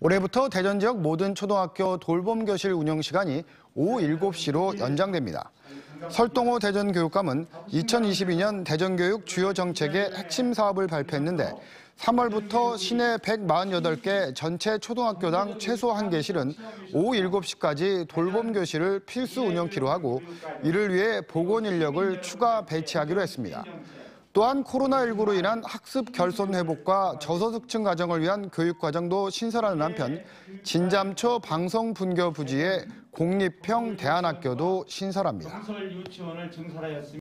올해부터 대전 지역 모든 초등학교 돌봄교실 운영 시간이 오후 7시로 연장됩니다. 설동호 대전교육감은 2022년 대전교육 주요 정책의 핵심 사업을 발표했는데 3월부터 시내 148개 전체 초등학교당 최소 1개실은 오후 7시까지 돌봄교실을 필수 운영키로 하고 이를 위해 보건 인력을 추가 배치하기로 했습니다. 또한 코로나19로 인한 학습 결손 회복과 저소득층 가정을 위한 교육과정도 신설하는 한편 진잠초 방송 분교 부지의 공립형 대안학교도 신설합니다.